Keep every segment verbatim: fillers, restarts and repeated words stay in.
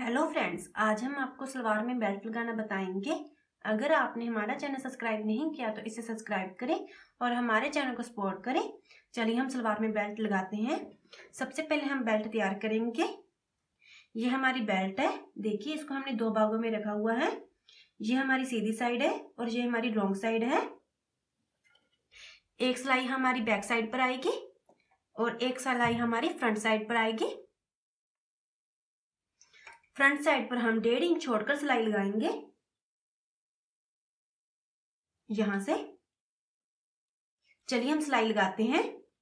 Hello friends, आज हम आपको सलवार में बेल्ट लगाना बताएंगे। अगर आपने हमारा चैनल सब्सक्राइब नहीं किया तो इसे सब्सक्राइब करें और हमारे चैनल को सपोर्ट करें। चलिए हम सलवार में बेल्ट लगाते हैं। सबसे पहले हम बेल्ट तैयार करेंगे। ये हमारी बेल्ट है। देखिए, इसको हमने दो भागों में रखा हुआ है। ये हमारी सीधी साइड है और ये हमारी रॉन्ग साइड है। एक सिलाई हमारी बैक साइड पर आएगी और एक सिलाई हमारी फ्रंट साइड पर आएगी। फ्रंट साइड पर हम डेढ़ इंच छोड़कर सिलाई लगाएंगे यहां से। चलिए हम सिलाई लगाते हैं।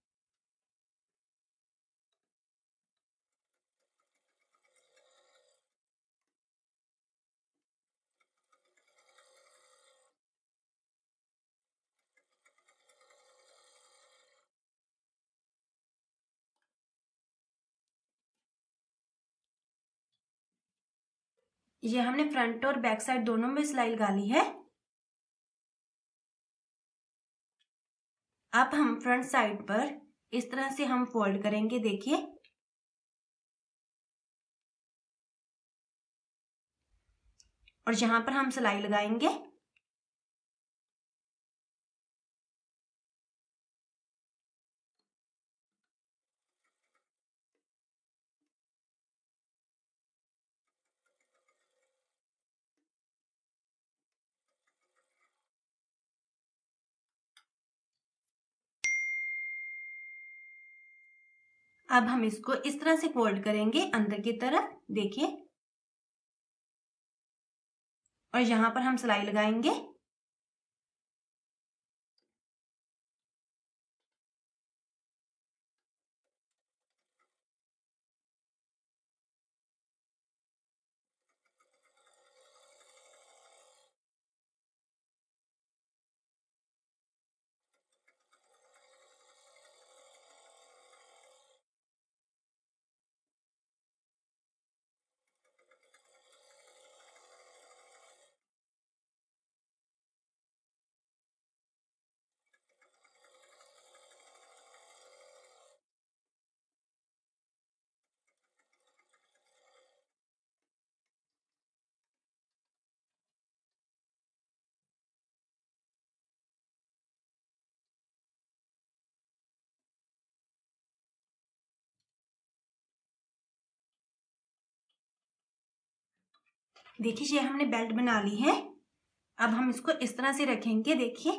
ये हमने फ्रंट और बैक साइड दोनों में सिलाई लगा ली है। अब हम फ्रंट साइड पर इस तरह से हम फोल्ड करेंगे। देखिए, और यहां पर हम सिलाई लगाएंगे। अब हम इसको इस तरह से फोल्ड करेंगे अंदर की तरफ। देखिए, और यहां पर हम सिलाई लगाएंगे। देखिए, ये हमने बेल्ट बना ली है। अब हम इसको इस तरह से रखेंगे। देखिए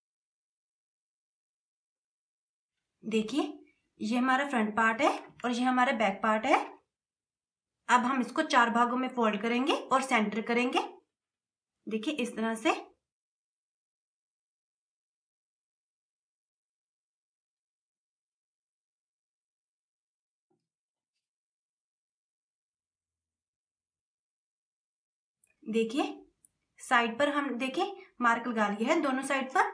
देखिए ये हमारा फ्रंट पार्ट है और ये हमारा बैक पार्ट है। अब हम इसको चार भागों में फोल्ड करेंगे और सेंटर करेंगे। देखिए, इस तरह से। देखिए, साइड पर हम देखिए मार्क लगा लिया है दोनों साइड पर।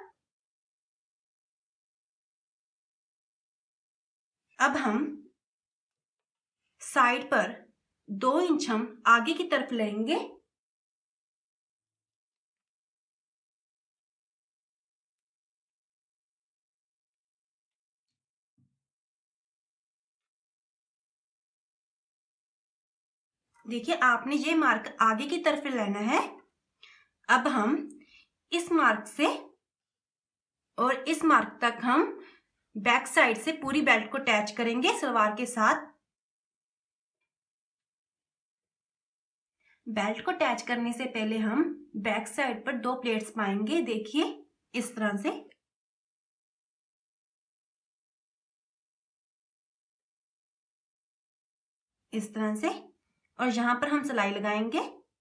अब हम साइड पर दो इंच हम आगे की तरफ लेंगे। देखिए, आपने ये मार्क आगे की तरफ लेना है। अब हम इस मार्क से और इस मार्क तक हम बैक साइड से पूरी बेल्ट को अटैच करेंगे सलवार के साथ। बेल्ट को अटैच करने से पहले हम बैक साइड पर दो प्लेट्स पाएंगे। देखिए, इस तरह से। इस तरह से, और यहां पर हम सिलाई लगाएंगे।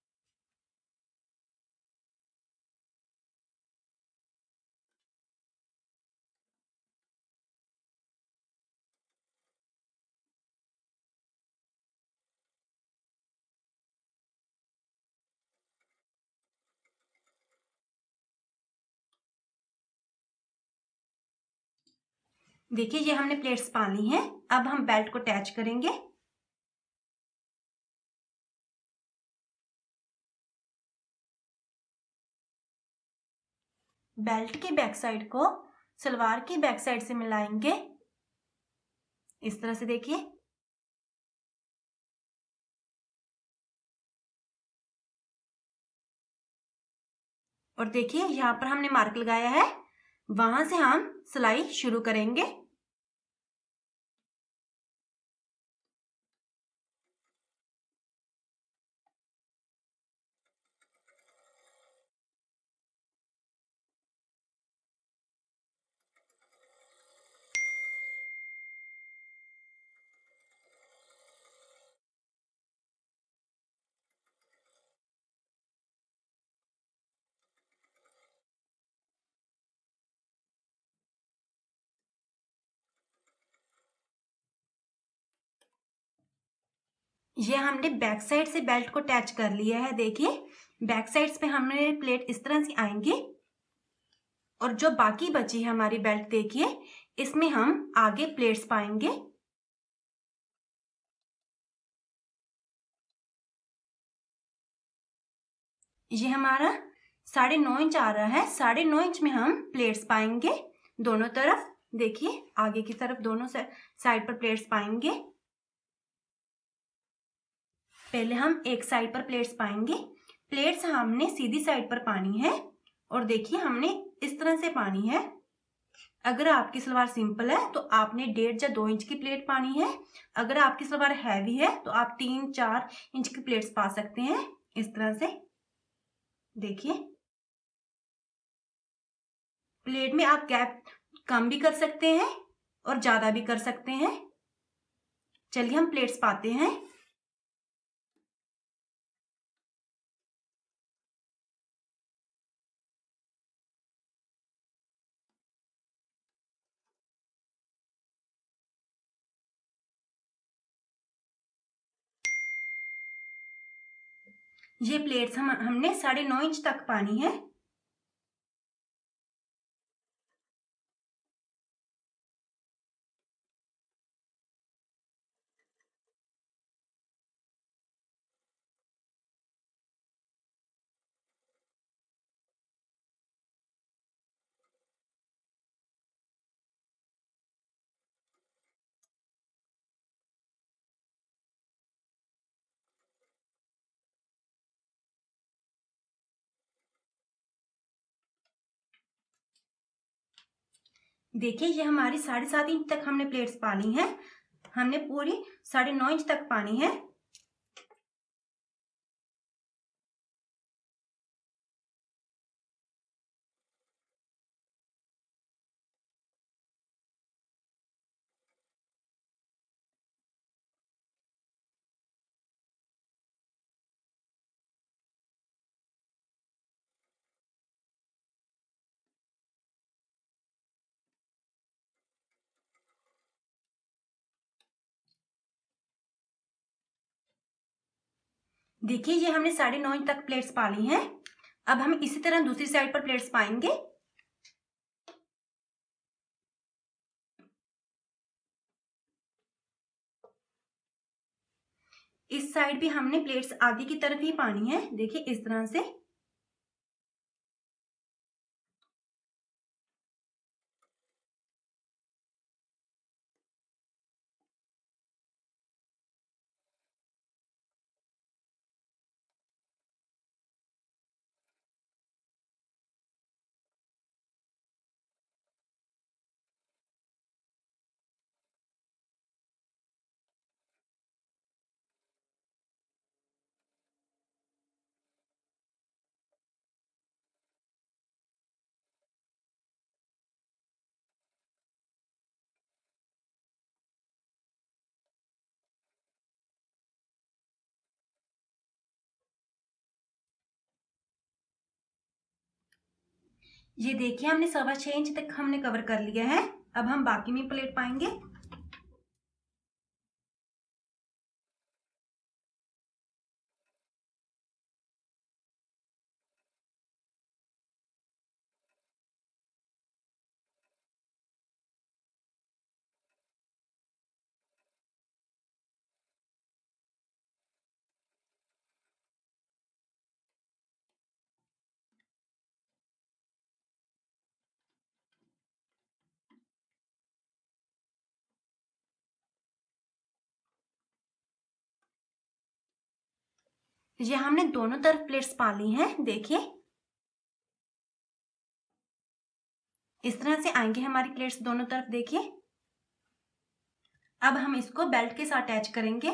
देखिए, ये हमने प्लेट्स पा ली हैं। अब हम बेल्ट को अटैच करेंगे। बेल्ट की बैक साइड को सलवार की बैक साइड से मिलाएंगे इस तरह से। देखिए, और देखिए यहाँ पर हमने मार्क लगाया है, वहां से हम सिलाई शुरू करेंगे। ये हमने बैक साइड से बेल्ट को अटैच कर लिया है। देखिए बैक साइड्स पे हमने प्लेट इस तरह से आएंगे और जो बाकी बची है हमारी बेल्ट, देखिए इसमें हम आगे प्लेट्स पाएंगे। ये हमारा साढ़े नौ इंच आ रहा है, साढ़े नौ इंच में हम प्लेट्स पाएंगे दोनों तरफ। देखिए आगे की तरफ दोनों साइड पर प्लेट्स पाएंगे। पहले हम एक साइड पर प्लेट्स पाएंगे। प्लेट्स हमने सीधी साइड पर पानी है और देखिए हमने इस तरह से पानी है। अगर आपकी सलवार सिंपल है तो आपने डेढ़ या दो इंच की प्लेट पानी है। अगर आपकी सलवार हैवी है तो आप तीन चार इंच की प्लेट्स पा सकते हैं इस तरह से। देखिए प्लेट में आप गैप कम भी कर सकते हैं और ज्यादा भी कर सकते हैं। चलिए हम प्लेट्स पाते हैं। ये प्लेट्स हम हमने साढ़े नौ इंच तक पानी है। देखिए ये हमारी साढ़े सात इंच तक हमने प्लेट्स पानी है। हमने पूरी साढ़े नौ इंच तक पानी है। देखिए ये हमने साढ़े नौ इंच तक प्लेट्स पाली हैं। अब हम इसी तरह दूसरी साइड पर प्लेट्स पाएंगे। इस साइड भी हमने प्लेट्स आगे की तरफ ही पानी है। देखिए इस तरह से। ये देखिए हमने सवा छह इंच तक हमने कवर कर लिया है। अब हम बाकी में प्लेट पाएंगे। ये हमने दोनों तरफ प्लेट्स पा ली हैं। देखिए इस तरह से आएंगे हमारी प्लेट्स दोनों तरफ। देखिए अब हम इसको बेल्ट के साथ अटैच करेंगे।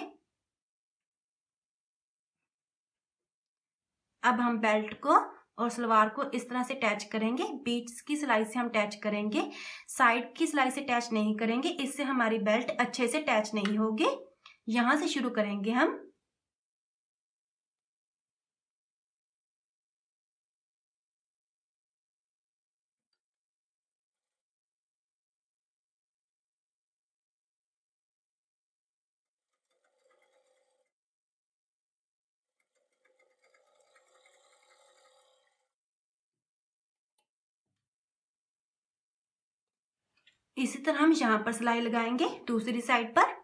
अब हम बेल्ट को और सलवार को इस तरह से अटैच करेंगे। बीच की सिलाई से हम अटैच करेंगे, साइड की सिलाई से अटैच नहीं करेंगे, इससे हमारी बेल्ट अच्छे से अटैच नहीं होगी। यहां से शुरू करेंगे हम। इसी तरह हम यहाँ पर सिलाई लगाएंगे दूसरी साइड पर।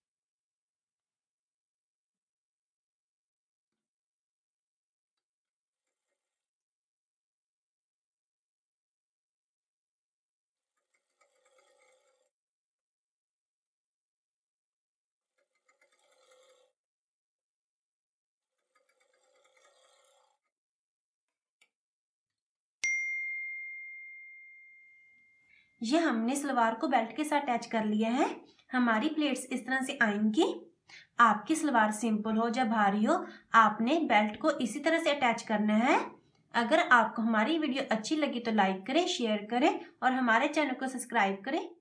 ये हमने सलवार को बेल्ट के साथ अटैच कर लिया है। हमारी प्लेट्स इस तरह से आएंगी। आपकी सलवार सिंपल हो या भारी हो, आपने बेल्ट को इसी तरह से अटैच करना है। अगर आपको हमारी वीडियो अच्छी लगी तो लाइक करें, शेयर करें और हमारे चैनल को सब्सक्राइब करें।